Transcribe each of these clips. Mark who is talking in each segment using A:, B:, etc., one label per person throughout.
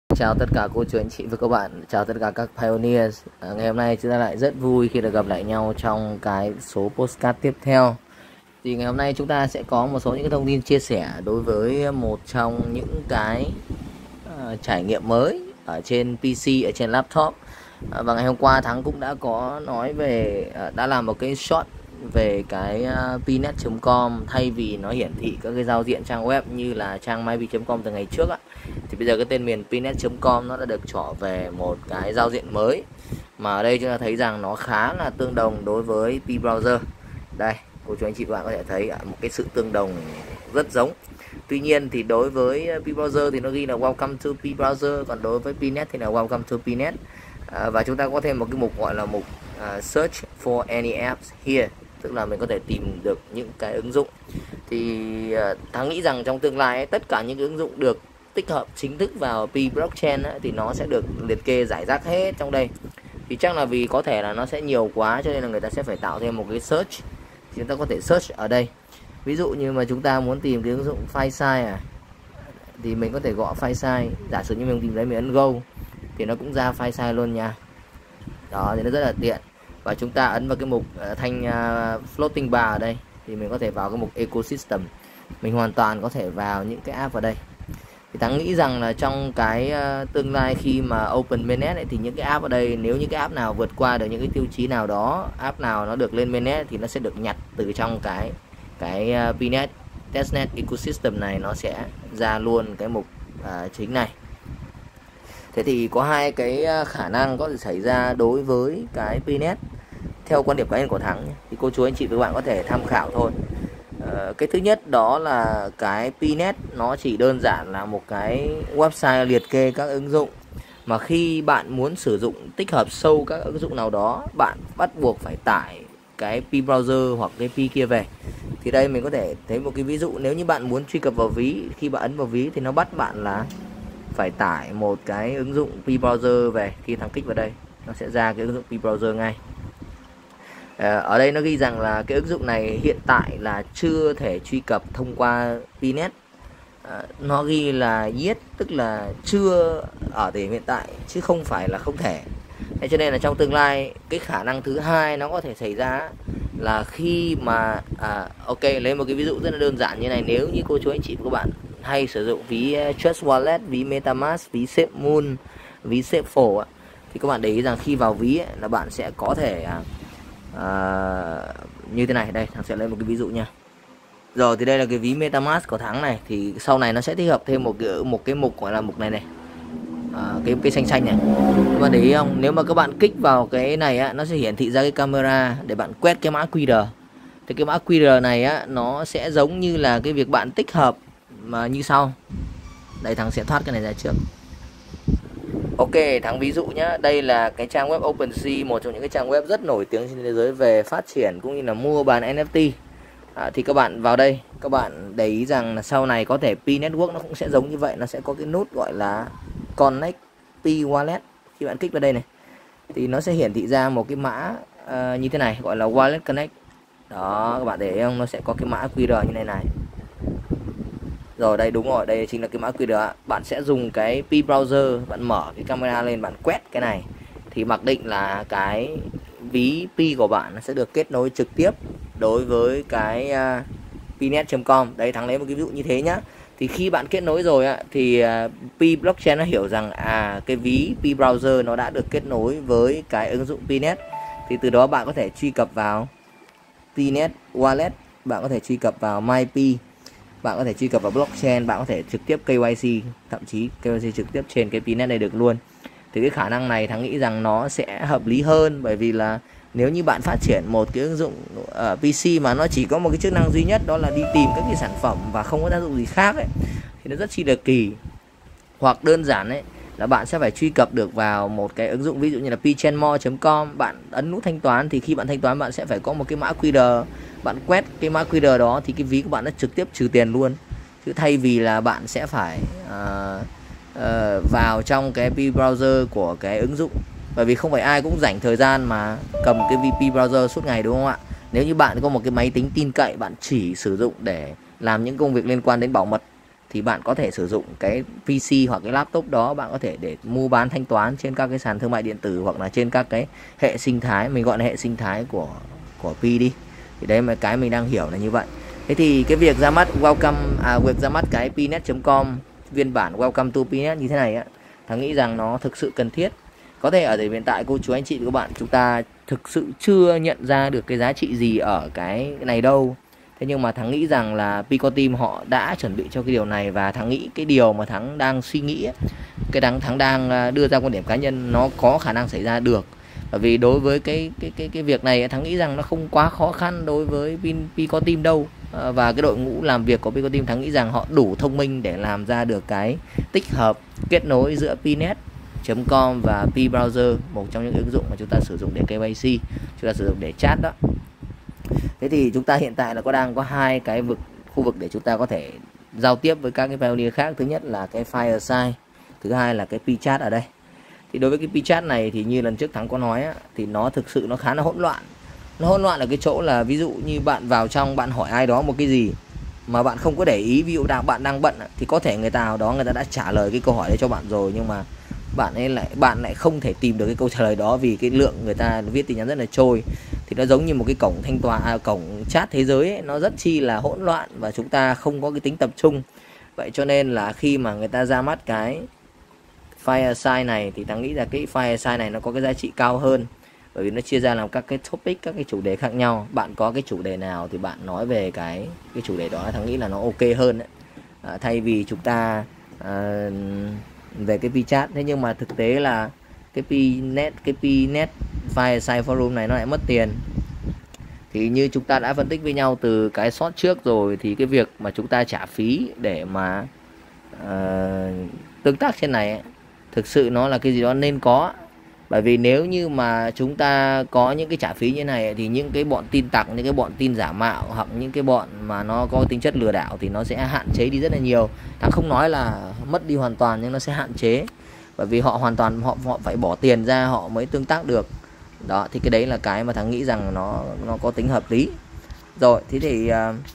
A: Chào tất cả cô chú anh chị và các bạn, chào tất cả các pioneers. Ngày hôm nay chúng ta lại rất vui khi được gặp lại nhau trong cái số postcard tiếp theo. Thì ngày hôm nay chúng ta sẽ có một số những cái thông tin chia sẻ đối với một trong những cái trải nghiệm mới ở trên PC, ở trên laptop. Và ngày hôm qua Thắng cũng đã có nói về, đã làm một cái short về cái pnet.com, thay vì nó hiển thị các cái giao diện trang web như là trang mypi.com từ ngày trước á, thì bây giờ cái tên miền pnet.com nó đã được trỏ về một cái giao diện mới, mà ở đây chúng ta thấy rằng nó khá là tương đồng đối với pbrowser. Đây, cô chú anh chị bạn có thể thấy một cái sự tương đồng rất giống. Tuy nhiên thì đối với pbrowser thì nó ghi là welcome to pbrowser, còn đối với pnet thì là welcome to pnet. Và chúng ta có thêm một cái mục gọi là mục search for any apps here, tức là mình có thể tìm được những cái ứng dụng. Thì Thắng nghĩ rằng trong tương lai ấy, tất cả những ứng dụng được tích hợp chính thức vào pblockchain thì nó sẽ được liệt kê rải rác hết trong đây. Thì chắc là vì có thể là nó sẽ nhiều quá, cho nên là người ta sẽ phải tạo thêm một cái search. Thì chúng ta có thể search ở đây. Ví dụ như mà chúng ta muốn tìm cái ứng dụng file size thì mình có thể gõ file size. Giả sử như mình tìm đấy, mình ấn go thì nó cũng ra file size luôn nha. Đó thì nó rất là tiện. Và chúng ta ấn vào cái mục thanh floating bar ở đây thì mình có thể vào cái mục ecosystem. Mình hoàn toàn có thể vào những cái app vào đây. Thì Thắng nghĩ rằng là trong cái tương lai khi mà open mainnet ấy, thì những cái app ở đây, nếu những cái app nào vượt qua được những cái tiêu chí nào đó, app nào nó được lên mainnet thì nó sẽ được nhặt từ trong cái pnet testnet ecosystem này, nó sẽ ra luôn cái mục chính này. Thế thì có hai cái khả năng có thể xảy ra đối với cái pnet theo quan điểm cá nhân của Thắng, thì cô chú anh chị và các bạn có thể tham khảo thôi. Cái thứ nhất đó là cái pnet nó chỉ đơn giản là một cái website liệt kê các ứng dụng, mà khi bạn muốn sử dụng tích hợp sâu các ứng dụng nào đó, bạn bắt buộc phải tải cái pbrowser hoặc cái pi kia về. Thì đây mình có thể thấy một cái ví dụ, nếu như bạn muốn truy cập vào ví, khi bạn ấn vào ví thì nó bắt bạn là phải tải một cái ứng dụng pbrowser về. Khi Thắng kích vào đây nó sẽ ra cái ứng dụng pbrowser ngay. Ở đây nó ghi rằng là cái ứng dụng này hiện tại là chưa thể truy cập thông qua pnet. Nó ghi là yes, tức là chưa ở thời điểm hiện tại, chứ không phải là không thể. Thế cho nên là trong tương lai, cái khả năng thứ hai nó có thể xảy ra là khi mà ok, lấy một cái ví dụ rất là đơn giản như này. Nếu như cô chú anh chị và các bạn hay sử dụng ví Trust Wallet, ví Metamask, ví SafeMoon, ví SafeFo thì các bạn để ý rằng khi vào ví là bạn sẽ có thể như thế này. Đây, Thắng sẽ lấy một cái ví dụ nha. Rồi thì đây là cái ví Metamask của Thắng này, thì sau này nó sẽ tích hợp thêm một cái mục gọi là mục này này, cái xanh xanh này. Các bạn để ý không, nếu mà các bạn kích vào cái này nó sẽ hiển thị ra cái camera để bạn quét cái mã QR. Thì cái mã QR này nó sẽ giống như là cái việc bạn tích hợp mà như sau. Đây, Thắng sẽ thoát cái này ra trước. Ok, Thắng ví dụ nhé. Đây là cái trang web OpenSea, một trong những cái trang web rất nổi tiếng trên thế giới về phát triển cũng như là mua bán NFT. Thì các bạn vào đây, các bạn để ý rằng là sau này có thể Pi Network nó cũng sẽ giống như vậy. Nó sẽ có cái nút gọi là Connect Pi Wallet. Khi bạn kích vào đây này thì nó sẽ hiển thị ra một cái mã như thế này, gọi là Wallet Connect. Đó, các bạn để ý không, nó sẽ có cái mã QR như này. Rồi đây, đúng rồi, đây chính là cái mã QR. Bạn sẽ dùng cái Pi browser, bạn mở cái camera lên, bạn quét cái này thì mặc định là cái ví Pi của bạn nó sẽ được kết nối trực tiếp đối với cái pnet.com. Đây, Thắng lấy một cái ví dụ như thế nhá. Thì khi bạn kết nối rồi thì Pi blockchain nó hiểu rằng cái ví Pi browser nó đã được kết nối với cái ứng dụng pnet. Thì từ đó bạn có thể truy cập vào pnet wallet, bạn có thể truy cập vào mypi, bạn có thể truy cập vào blockchain, bạn có thể trực tiếp KYC, thậm chí KYC trực tiếp trên cái pnet này được luôn. Thì cái khả năng này Thắng nghĩ rằng nó sẽ hợp lý hơn, bởi vì là nếu như bạn phát triển một cái ứng dụng ở PC mà nó chỉ có một cái chức năng duy nhất, đó là đi tìm các cái sản phẩm và không có tác dụng gì khác thì nó rất chi là kỳ. Hoặc đơn giản là bạn sẽ phải truy cập được vào một cái ứng dụng ví dụ như là pchenmore.com, bạn ấn nút thanh toán thì khi bạn thanh toán bạn sẽ phải có một cái mã QR, bạn quét cái mã QR đó thì cái ví của bạn nó trực tiếp trừ tiền luôn, chứ thay vì là bạn sẽ phải vào trong cái Pi browser của cái ứng dụng. Bởi vì không phải ai cũng rảnh thời gian mà cầm cái VP browser suốt ngày, đúng không ạ? Nếu như bạn có một cái máy tính tin cậy, bạn chỉ sử dụng để làm những công việc liên quan đến bảo mật thì bạn có thể sử dụng cái PC hoặc cái laptop đó, bạn có thể để mua bán thanh toán trên các cái sàn thương mại điện tử hoặc là trên các cái hệ sinh thái, mình gọi là hệ sinh thái của Pi đi. Thì đấy mà cái mình đang hiểu là như vậy. Thế thì cái việc ra mắt việc ra mắt cái pinet.com phiên bản Welcome to Pinet như thế này á, Thắng nghĩ rằng nó thực sự cần thiết. Có thể ở thời hiện tại cô chú anh chị và các bạn chúng ta thực sự chưa nhận ra được cái giá trị gì ở cái này đâu. Thế nhưng mà Thắng nghĩ rằng là Pico Team họ đã chuẩn bị cho cái điều này, và Thắng nghĩ cái điều mà Thắng đang suy nghĩ ấy, Thắng đang đưa ra quan điểm cá nhân nó có khả năng xảy ra được. Bởi vì đối với cái việc này Thắng nghĩ rằng nó không quá khó khăn đối với Pico Team đâu. Và cái đội ngũ làm việc của Pico Team Thắng nghĩ rằng họ đủ thông minh để làm ra được cái tích hợp kết nối giữa Pinet.com và Pi Browser, một trong những ứng dụng mà chúng ta sử dụng để KYC, chúng ta sử dụng để chat đó. Thế thì chúng ta hiện tại là đang có hai cái khu vực để chúng ta có thể giao tiếp với các cái pioneer khác. Thứ nhất là cái Fireside, thứ hai là cái Pichat ở đây. Thì đối với cái Pichat này thì như lần trước Thắng có nói á, thì nó thực sự nó khá là hỗn loạn. Nó hỗn loạn ở cái chỗ là ví dụ như bạn vào trong bạn hỏi ai đó một cái gì mà bạn không có để ý, ví dụ bạn đang bận thì có thể người ta đã trả lời cái câu hỏi đấy cho bạn rồi, nhưng mà bạn lại không thể tìm được cái câu trả lời đó vì cái lượng người ta viết tin nhắn rất là trôi. Thì nó giống như một cái cổng thanh toán cổng chat thế giới ấy, nó rất chi là hỗn loạn và chúng ta không có cái tính tập trung. Vậy cho nên là khi mà người ta ra mắt cái Fireside này thì ta nghĩ là cái Fireside này nó có cái giá trị cao hơn, bởi vì nó chia ra làm các cái topic, các cái chủ đề khác nhau. Bạn có cái chủ đề nào thì bạn nói về cái chủ đề đó, Thắng nghĩ là nó ok hơn đấy. Thay vì chúng ta về cái Pichat. Thế nhưng mà thực tế là cái Pinet Fireside Forum này nó lại mất tiền. Thì như chúng ta đã phân tích với nhau từ cái short trước rồi, thì cái việc mà chúng ta trả phí để mà tương tác trên này ấy, thực sự nó là cái gì đó nên có. Bởi vì nếu như mà chúng ta có những cái trả phí như này thì những cái bọn tin tặc, những cái bọn tin giả mạo hoặc những cái bọn mà nó có tính chất lừa đảo thì nó sẽ hạn chế đi rất là nhiều. Ta không nói là mất đi hoàn toàn, nhưng nó sẽ hạn chế, bởi vì họ hoàn toàn họ phải bỏ tiền ra họ mới tương tác được. Đó, thì cái đấy là cái mà Thắng nghĩ rằng nó có tính hợp lý. Rồi, thế thì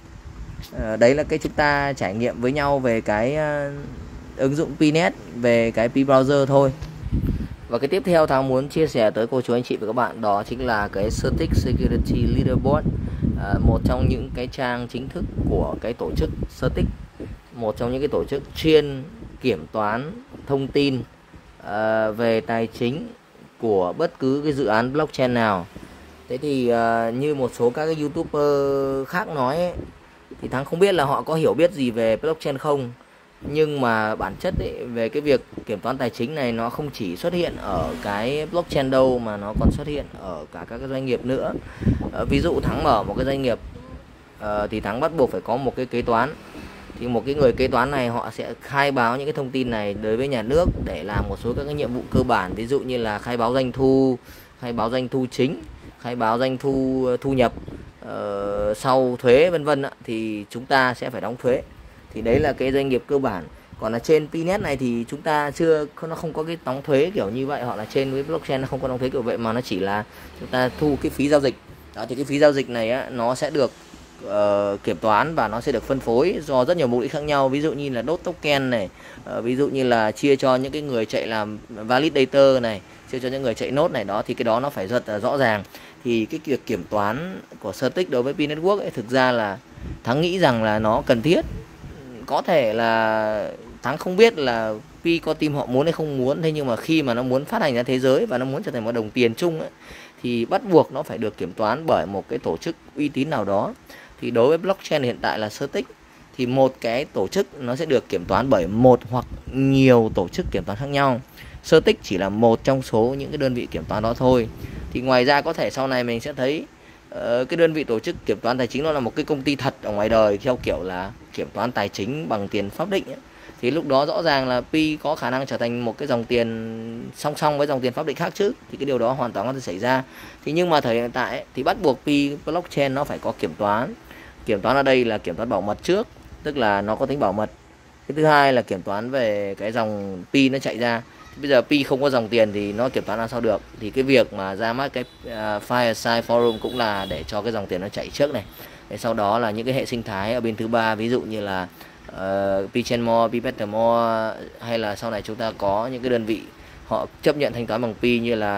A: đấy là cái chúng ta trải nghiệm với nhau về cái ứng dụng Pinet, về cái Pi Browser thôi. Và cái tiếp theo Thắng muốn chia sẻ tới cô chú anh chị và các bạn đó chính là cái Certic Security Leaderboard, một trong những cái trang chính thức của cái tổ chức Certic, một trong những cái tổ chức chuyên kiểm toán thông tin về tài chính của bất cứ cái dự án blockchain nào. Thế thì như một số các cái YouTuber khác nói ấy, thì Thắng không biết là họ có hiểu biết gì về blockchain không. Nhưng mà bản chất ấy, về cái việc kiểm toán tài chính này nó không chỉ xuất hiện ở cái blockchain đâu, mà nó còn xuất hiện ở cả các cái doanh nghiệp nữa. Ví dụ Thắng mở một cái doanh nghiệp thì Thắng bắt buộc phải có một cái kế toán. Thì một cái người kế toán này họ sẽ khai báo những cái thông tin này đối với nhà nước để làm một số các cái nhiệm vụ cơ bản, ví dụ như là khai báo doanh thu, khai báo doanh thu chính, khai báo doanh thu thu nhập sau thuế vân vân, thì chúng ta sẽ phải đóng thuế. Thì đấy là cái doanh nghiệp cơ bản. Còn là trên Pinet này thì chúng ta nó không có cái đóng thuế kiểu như vậy, hoặc là trên với blockchain nó không có đóng thuế kiểu vậy, mà nó chỉ là chúng ta thu cái phí giao dịch. Đó, thì cái phí giao dịch này á, nó sẽ được kiểm toán và nó sẽ được phân phối do rất nhiều mục đích khác nhau, ví dụ như là đốt token này, ví dụ như là chia cho những cái người chạy làm validator này, chia cho những người chạy nốt này. Đó, thì cái đó nó phải rất là rõ ràng. Thì cái việc kiểm toán của Certic đối với Pi Network ấy, thực ra là Thắng nghĩ rằng là nó cần thiết. Có thể là Thắng không biết là Pico Team họ muốn hay không muốn, thế nhưng mà khi mà nó muốn phát hành ra thế giới và nó muốn trở thành một đồng tiền chung ấy, thì bắt buộc nó phải được kiểm toán bởi một cái tổ chức uy tín nào đó. Thì đối với blockchain hiện tại là Certic, thì một cái tổ chức nó sẽ được kiểm toán bởi một hoặc nhiều tổ chức kiểm toán khác nhau. Certic chỉ là một trong số những cái đơn vị kiểm toán đó thôi. Thì ngoài ra có thể sau này mình sẽ thấy cái đơn vị tổ chức kiểm toán tài chính nó là một cái công ty thật ở ngoài đời, theo kiểu là kiểm toán tài chính bằng tiền pháp định ấy. Thì lúc đó rõ ràng là Pi có khả năng trở thành một cái dòng tiền song song với dòng tiền pháp định khác chứ. Thì cái điều đó hoàn toàn có thể xảy ra. Thì nhưng mà thời hiện tại ấy, thì bắt buộc Pi blockchain nó phải có kiểm toán. Kiểm toán ở đây là kiểm toán bảo mật trước, tức là nó có tính bảo mật. Cái thứ hai là kiểm toán về cái dòng Pi nó chạy ra. Bây giờ Pi không có dòng tiền thì nó kiểm toán làm sao được. Thì cái việc mà ra mắt cái Fireside Forum cũng là để cho cái dòng tiền nó chạy trước này. Để sau đó là những cái hệ sinh thái ở bên thứ ba, ví dụ như là P Better More, hay là sau này chúng ta có những cái đơn vị họ chấp nhận thanh toán bằng P như là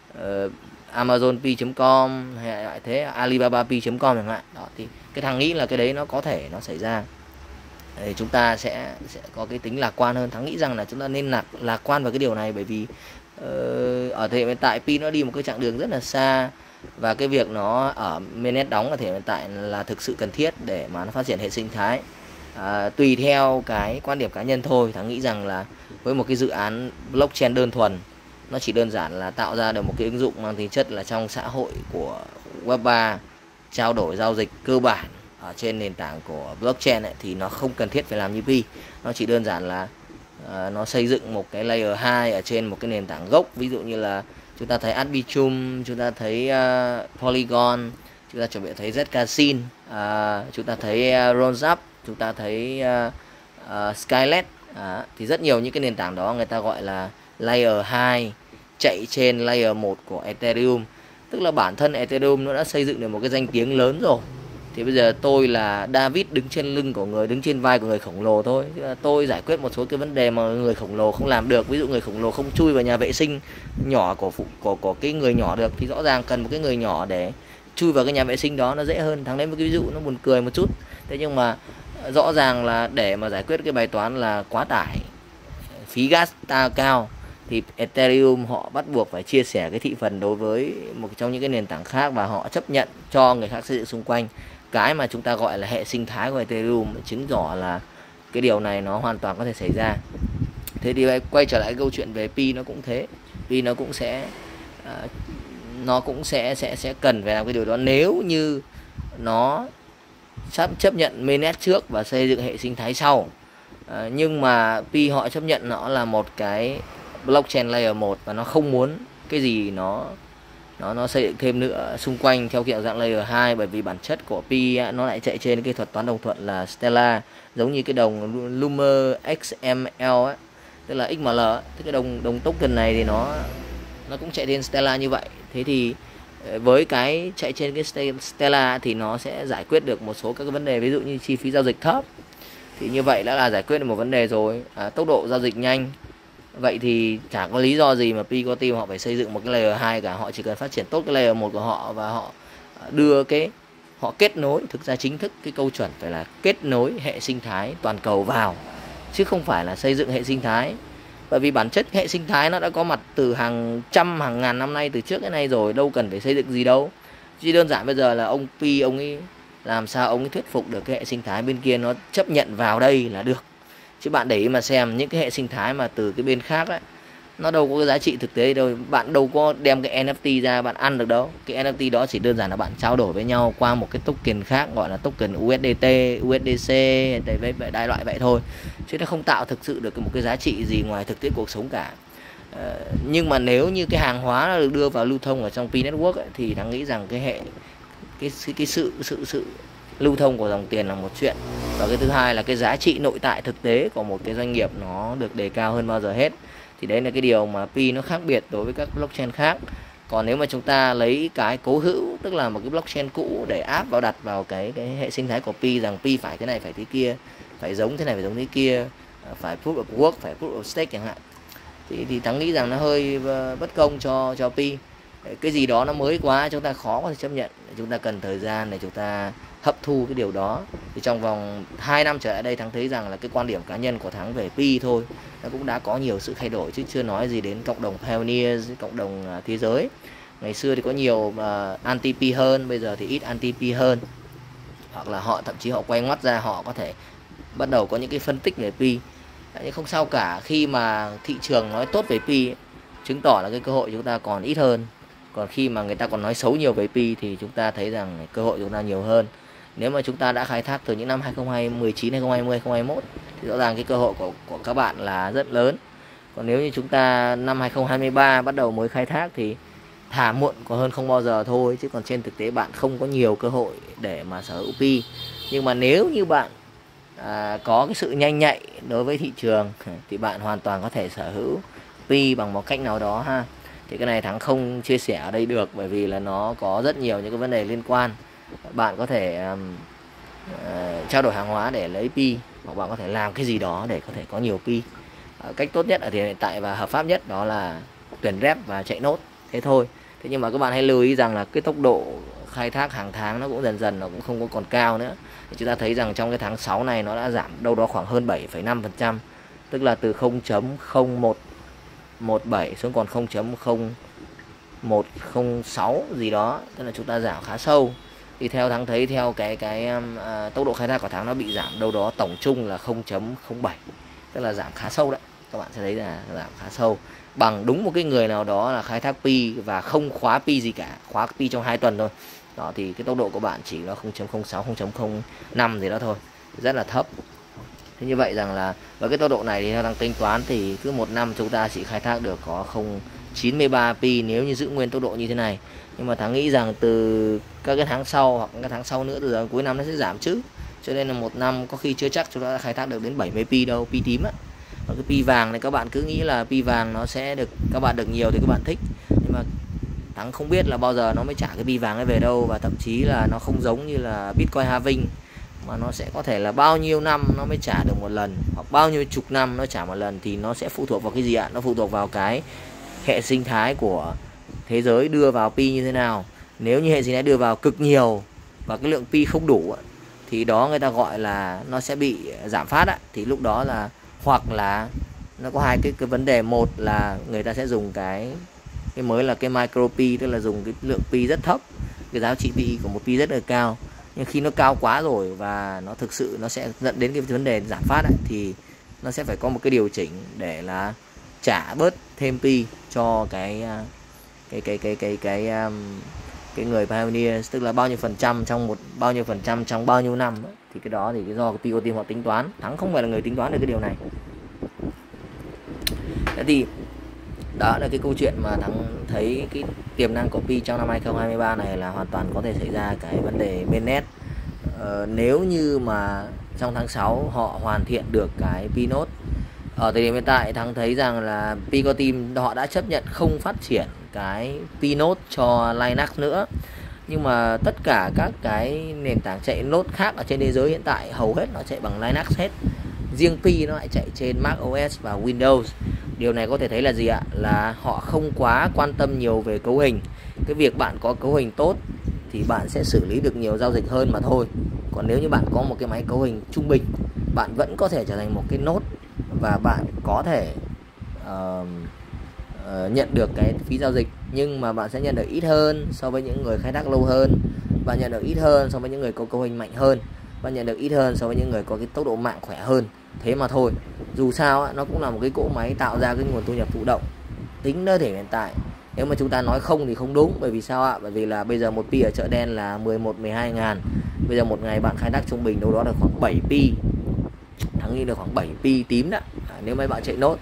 A: AmazonP.com hay lại thế AlibabaP.com chẳng hạn. Đó thì cái thằng nghĩ là cái đấy nó có thể nó xảy ra. Để chúng ta sẽ có cái tính lạc quan hơn. Thắng nghĩ rằng là chúng ta nên lạc quan vào cái điều này, bởi vì ở thời điểm hiện tại Pi nó đi một cái chặng đường rất là xa, và cái việc nó ở mainnet đóng ở thời điểm hiện tại là thực sự cần thiết để mà nó phát triển hệ sinh thái. Tùy theo cái quan điểm cá nhân thôi, Thắng nghĩ rằng là với một cái dự án blockchain đơn thuần, nó chỉ đơn giản là tạo ra được một cái ứng dụng mang tính chất là trong xã hội của Web3, trao đổi giao dịch cơ bản ở trên nền tảng của blockchain ấy, thì nó không cần thiết phải làm như Pi. Nó chỉ đơn giản là nó xây dựng một cái layer 2 ở trên một cái nền tảng gốc. Ví dụ như là chúng ta thấy Arbitrum, chúng ta thấy Polygon, chúng ta chuẩn bị thấy Zcash, chúng ta thấy Rollup, chúng ta thấy Skylet. Thì rất nhiều những cái nền tảng đó người ta gọi là layer 2 chạy trên layer 1 của Ethereum. Tức là bản thân Ethereum nó đã xây dựng được một cái danh tiếng lớn rồi. Thì bây giờ tôi là David đứng trên lưng của người, đứng trên vai của người khổng lồ thôi. Tôi giải quyết một số cái vấn đề mà người khổng lồ không làm được. Ví dụ người khổng lồ không chui vào nhà vệ sinh nhỏ của cái người nhỏ được, thì rõ ràng cần một cái người nhỏ để chui vào cái nhà vệ sinh đó nó dễ hơn. Thắng lấy một cái ví dụ nó buồn cười một chút. Thế nhưng mà rõ ràng là để mà giải quyết cái bài toán là quá tải, phí gas cao, thì Ethereum họ bắt buộc phải chia sẻ cái thị phần đối với một trong những cái nền tảng khác, và họ chấp nhận cho người khác xây dựng xung quanh. Cái mà chúng ta gọi là hệ sinh thái của Ethereum chứng tỏ là cái điều này nó hoàn toàn có thể xảy ra. Thế thì quay trở lại câu chuyện về Pi, nó cũng thế. Pi nó cũng sẽ cần phải làm cái điều đó nếu như nó sắp chấp nhận mainnet trước và xây dựng hệ sinh thái sau. Nhưng mà Pi họ chấp nhận nó là một cái blockchain layer 1 và nó không muốn cái gì nó xây dựng thêm nữa xung quanh theo kiểu dạng layer 2, bởi vì bản chất của Pi nó lại chạy trên cái thuật toán đồng thuận là Stellar, giống như cái đồng Lumer XML ấy, tức là XML ấy. Tức cái đồng token này thì nó cũng chạy trên Stellar như vậy. Thế thì với cái chạy trên cái Stellar thì nó sẽ giải quyết được một số các cái vấn đề, ví dụ như chi phí giao dịch thấp, thì như vậy đã là giải quyết được một vấn đề rồi. Tốc độ giao dịch nhanh, vậy thì chả có lý do gì mà Pi có team họ phải xây dựng một cái layer 2 cả. Họ chỉ cần phát triển tốt cái layer 1 của họ và họ đưa họ kết nối. Thực ra chính thức cái câu chuẩn phải là kết nối hệ sinh thái toàn cầu vào, chứ không phải là xây dựng hệ sinh thái. Bởi vì bản chất hệ sinh thái nó đã có mặt từ hàng trăm hàng ngàn năm nay, từ trước cái này rồi, đâu cần phải xây dựng gì đâu. Chỉ đơn giản bây giờ là ông Pi ông ấy làm sao ông ấy thuyết phục được cái hệ sinh thái bên kia nó chấp nhận vào đây là được. Chứ bạn để ý mà xem những cái hệ sinh thái mà từ cái bên khác ấy, nó đâu có cái giá trị thực tế đâu. Bạn đâu có đem cái NFT ra bạn ăn được đâu. Cái NFT đó chỉ đơn giản là bạn trao đổi với nhau qua một cái token khác, gọi là token USDT, USDC, đại loại vậy thôi. Chứ nó không tạo thực sự được một cái giá trị gì ngoài thực tế cuộc sống cả. Nhưng mà nếu như cái hàng hóa nó được đưa vào lưu thông ở trong Pi Network ấy, thì đáng nghĩ rằng cái sự lưu thông của dòng tiền là một chuyện, và cái thứ hai là cái giá trị nội tại thực tế của một cái doanh nghiệp nó được đề cao hơn bao giờ hết. Thì đấy là cái điều mà Pi nó khác biệt đối với các blockchain khác. Còn nếu mà chúng ta lấy cái cố hữu, tức là một cái blockchain cũ để áp vào, đặt vào cái hệ sinh thái của Pi, rằng Pi phải thế này phải thế kia, phải giống thế này phải giống thế kia, phải proof of work, phải proof of stake chẳng hạn, thì Thắng nghĩ rằng nó hơi bất công cho Pi. Cái gì đó nó mới quá chúng ta khó có thể chấp nhận, chúng ta cần thời gian để chúng ta hấp thu cái điều đó. Thì trong vòng 2 năm trở lại đây, Thắng thấy rằng là cái quan điểm cá nhân của Thắng về Pi thôi, nó cũng đã có nhiều sự thay đổi, chứ chưa nói gì đến cộng đồng pioneers, cộng đồng thế giới. Ngày xưa thì có nhiều anti Pi hơn, bây giờ thì ít anti Pi hơn, hoặc là họ thậm chí họ quay ngoắt ra, họ có thể bắt đầu có những cái phân tích về Pi. Nhưng không sao cả, khi mà thị trường nói tốt về Pi chứng tỏ là cái cơ hội chúng ta còn ít hơn. Còn khi mà người ta còn nói xấu nhiều về Pi thì chúng ta thấy rằng cơ hội chúng ta nhiều hơn. Nếu mà chúng ta đã khai thác từ những năm 2019, 2020, 2021 thì rõ ràng cái cơ hội của các bạn là rất lớn. Còn nếu như chúng ta năm 2023 bắt đầu mới khai thác thì thà muộn còn hơn không bao giờ thôi. Chứ còn trên thực tế bạn không có nhiều cơ hội để mà sở hữu Pi. Nhưng mà nếu như bạn có cái sự nhanh nhạy đối với thị trường thì bạn hoàn toàn có thể sở hữu Pi bằng một cách nào đó ha. Thì cái này Thắng không chia sẻ ở đây được, bởi vì là nó có rất nhiều những cái vấn đề liên quan. Bạn có thể trao đổi hàng hóa để lấy Pi, hoặc bạn có thể làm cái gì đó để có thể có nhiều pi. Cách tốt nhất ở thời điểm hiện tại và hợp pháp nhất đó là tuyển rep và chạy nốt, thế thôi. Thế nhưng mà các bạn hãy lưu ý rằng là cái tốc độ khai thác hàng tháng nó cũng dần dần nó cũng không có còn cao nữa. Chúng ta thấy rằng trong cái tháng 6 này nó đã giảm đâu đó khoảng hơn 7,5%, tức là từ 0.0117 xuống còn 0.0106 gì đó, tức là chúng ta giảm khá sâu. Thì theo tháng thấy theo cái tốc độ khai thác của tháng nó bị giảm đâu đó tổng chung là 0.07, tức là giảm khá sâu đấy. Các bạn sẽ thấy là giảm khá sâu, bằng đúng một cái người nào đó là khai thác pi và không khóa pi gì cả, khóa pi trong 2 tuần thôi. Đó thì cái tốc độ của bạn chỉ là 0.06, 0.05 gì đó thôi, rất là thấp. Thế như vậy rằng là với cái tốc độ này thì theo thằng tính toán thì cứ 1 năm chúng ta chỉ khai thác được có 0.93 pi nếu như giữ nguyên tốc độ như thế này. Nhưng mà thằng nghĩ rằng từ các cái tháng sau hoặc các tháng sau nữa, từ giờ cuối năm nó sẽ giảm chứ. Cho nên là 1 năm có khi chưa chắc chúng ta đã khai thác được đến 70 pi đâu, pi tím á. Và cái pi vàng này các bạn cứ nghĩ là pi vàng nó sẽ được các bạn được nhiều thì các bạn thích. Nhưng mà thằng không biết là bao giờ nó mới trả cái pi vàng ấy về đâu, và thậm chí là nó không giống như là Bitcoin halving mà nó sẽ có thể là bao nhiêu năm nó mới trả được một lần, hoặc bao nhiêu chục năm nó trả một lần. Thì nó sẽ phụ thuộc vào cái gì ạ? Nó phụ thuộc vào cái hệ sinh thái của thế giới đưa vào pi như thế nào. Nếu như hệ sinh thái đưa vào cực nhiều và cái lượng pi không đủ thì đó người ta gọi là nó sẽ bị giảm phát á. Thì lúc đó là hoặc là nó có hai cái vấn đề. Một là người ta sẽ dùng cái mới là cái micro pi, tức là dùng cái lượng pi rất thấp, cái giá trị pi của một pi rất là cao. Nhưng khi nó cao quá rồi và nó thực sự nó sẽ dẫn đến cái vấn đề giảm phát ấy, thì nó sẽ phải có một cái điều chỉnh để là trả bớt thêm pi cho cái người pioneer, tức là bao nhiêu phần trăm trong bao nhiêu năm ấy. Thì cái đó thì do cái PO team họ tính toán. Thắng không phải là người tính toán được cái điều này. Thế thì đó là cái câu chuyện mà Thắng thấy cái tiềm năng của pi trong năm 2023 này là hoàn toàn có thể xảy ra cái vấn đề mainnet. Nếu như mà trong tháng 6 họ hoàn thiện được cái pi node. Ở thời điểm hiện tại Thắng thấy rằng là Pico Team họ đã chấp nhận không phát triển cái pi node cho Linux nữa. Nhưng mà tất cả các cái nền tảng chạy node khác ở trên thế giới hiện tại hầu hết nó chạy bằng Linux hết. Riêng pi nó lại chạy trên Mac OS và Windows. Điều này có thể thấy là gì ạ? Là họ không quá quan tâm nhiều về cấu hình. Cái việc bạn có cấu hình tốt thì bạn sẽ xử lý được nhiều giao dịch hơn mà thôi. Còn nếu như bạn có một cái máy cấu hình trung bình, bạn vẫn có thể trở thành một cái node và bạn có thể nhận được cái phí giao dịch, nhưng mà bạn sẽ nhận được ít hơn so với những người khai thác lâu hơn, bạn nhận được ít hơn so với những người có cấu hình mạnh hơn, bạn nhận được ít hơn so với những người có cái tốc độ mạng khỏe hơn. Thế mà thôi, dù sao nó cũng là một cái cỗ máy tạo ra cái nguồn thu nhập thụ động. Tính đến thời hiện tại, nếu mà chúng ta nói không thì không đúng. Bởi vì sao ạ? Bởi vì là bây giờ một pi ở chợ đen là 11-12 ngàn. Bây giờ một ngày bạn khai thác trung bình đâu đó là khoảng 7 pi. Thắng nghĩ được khoảng 7 pi tím đó. Nếu mấy bạn chạy nốt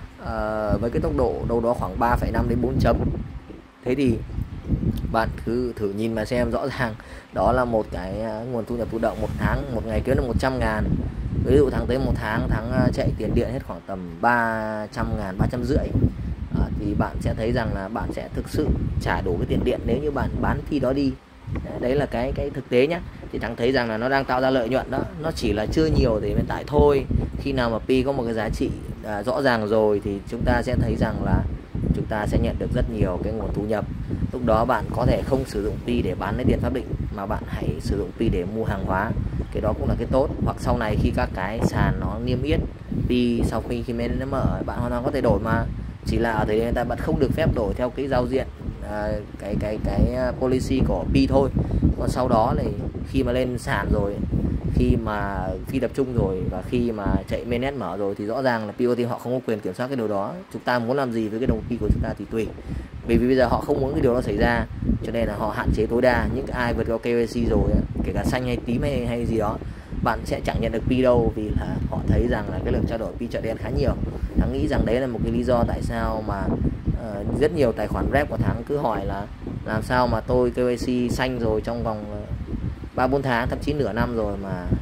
A: với cái tốc độ đâu đó khoảng 3,5 đến 4 chấm. Thế thì bạn cứ thử nhìn mà xem, rõ ràng đó là một cái nguồn thu nhập thụ động một tháng, một ngày kiếm được 100 ngàn. Ví dụ Thắng tới một tháng Thắng chạy tiền điện hết khoảng tầm 300 ngàn, 350. Thì bạn sẽ thấy rằng là bạn sẽ thực sự trả đủ cái tiền điện nếu như bạn bán pi đó đi. Đấy là cái thực tế nhé. Thì Thắng thấy rằng là nó đang tạo ra lợi nhuận đó. Nó chỉ là chưa nhiều thì hiện tại thôi. Khi nào mà pi có một cái giá trị rõ ràng rồi thì chúng ta sẽ thấy rằng là chúng ta sẽ nhận được rất nhiều cái nguồn thu nhập. Lúc đó bạn có thể không sử dụng pi để bán lấy tiền pháp định, mà bạn hãy sử dụng pi để mua hàng hóa. Cái đó cũng là cái tốt. Hoặc sau này khi các cái sàn nó niêm yết pi, sau khi mainnet nó mở, bạn hoàn toàn có thể đổi mà. Chỉ là ở thời điểm hiện tại bạn không được phép đổi theo cái giao diện cái policy của pi thôi. Còn sau đó thì khi mà lên sàn rồi, khi mà phi tập trung rồi và khi mà chạy mainnet mở rồi thì rõ ràng là PO team họ không có quyền kiểm soát cái điều đó. Chúng ta muốn làm gì với cái đồng pi của chúng ta thì tùy. Bởi vì bây giờ họ không muốn cái điều đó xảy ra, cho nên là họ hạn chế tối đa. Những ai vượt qua KYC rồi, kể cả xanh hay tím hay gì đó, bạn sẽ chẳng nhận được pi đâu, vì là họ thấy rằng là cái lượng trao đổi pi chợ đen khá nhiều. Thắng nghĩ rằng đấy là một cái lý do tại sao mà rất nhiều tài khoản rep của Thắng cứ hỏi là làm sao mà tôi KYC xanh rồi trong vòng 3-4 tháng, thậm chí nửa năm rồi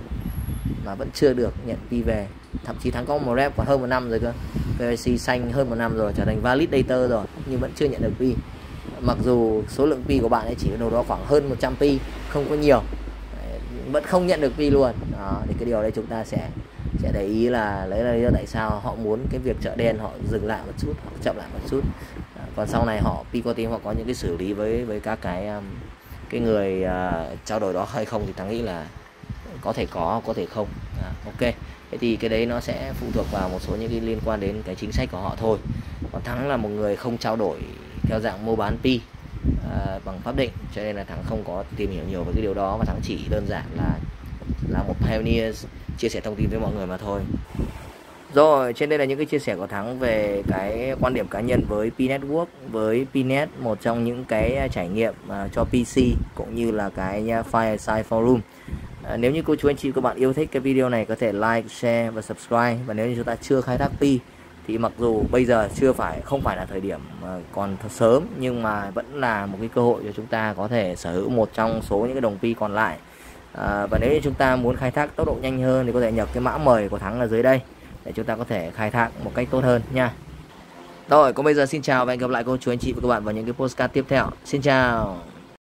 A: mà vẫn chưa được nhận pi về. Thậm chí Thắng có một rep còn hơn 1 năm rồi cơ, KYC xanh hơn 1 năm rồi, trở thành validator rồi, nhưng vẫn chưa nhận được pi. Mặc dù số lượng pi của bạn ấy chỉ đâu đó khoảng hơn 100 pi, không có nhiều, vẫn không nhận được pi luôn đó. Thì cái điều đấy chúng ta sẽ sẽ để ý là lấy là lý do tại sao họ muốn cái việc chợ đen họ dừng lại một chút, họ chậm lại một chút. Còn sau này họ Pi có team họ có những cái xử lý với các cái người trao đổi đó hay không thì Thắng nghĩ là có thể không. Ok, thế thì cái đấy nó sẽ phụ thuộc vào một số những cái liên quan đến cái chính sách của họ thôi. Còn Thắng là một người không trao đổi theo dạng mua bán Pi bằng pháp định, cho nên là Thắng không có tìm hiểu nhiều về cái điều đó, và Thắng chỉ đơn giản là một pioneer chia sẻ thông tin với mọi người mà thôi. Rồi, trên đây là những cái chia sẻ của Thắng về cái quan điểm cá nhân với Pi Network, với Pinet, một trong những cái trải nghiệm cho PC cũng như là cái Fireside Forum. Nếu như cô chú anh chị các bạn yêu thích cái video này có thể like, share và subscribe. Và nếu như chúng ta chưa khai thác Pi thì mặc dù bây giờ không phải là thời điểm còn thật sớm, nhưng mà vẫn là một cái cơ hội cho chúng ta có thể sở hữu một trong số những cái đồng Pi còn lại. Và nếu như chúng ta muốn khai thác tốc độ nhanh hơn thì có thể nhập cái mã mời của Thắng ở dưới đây để chúng ta có thể khai thác một cách tốt hơn nha. Rồi, còn bây giờ xin chào và hẹn gặp lại cô chú anh chị và các bạn vào những cái postcard tiếp theo. Xin chào.